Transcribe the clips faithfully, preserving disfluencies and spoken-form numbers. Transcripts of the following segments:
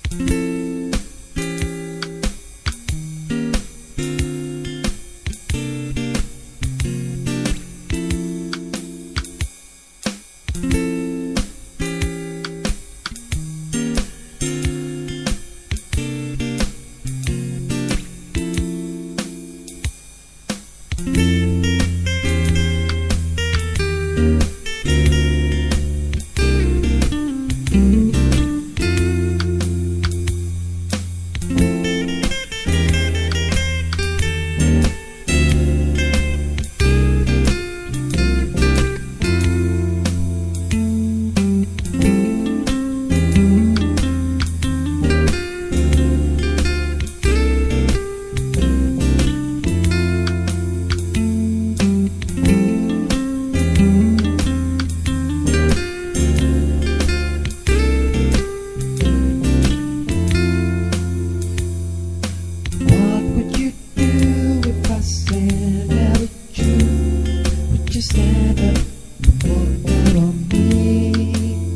Stand up and walk out on me.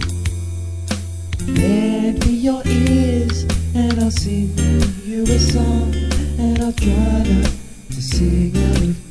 Lend me your ears and I'll sing you a song, and I'll try not to sing out of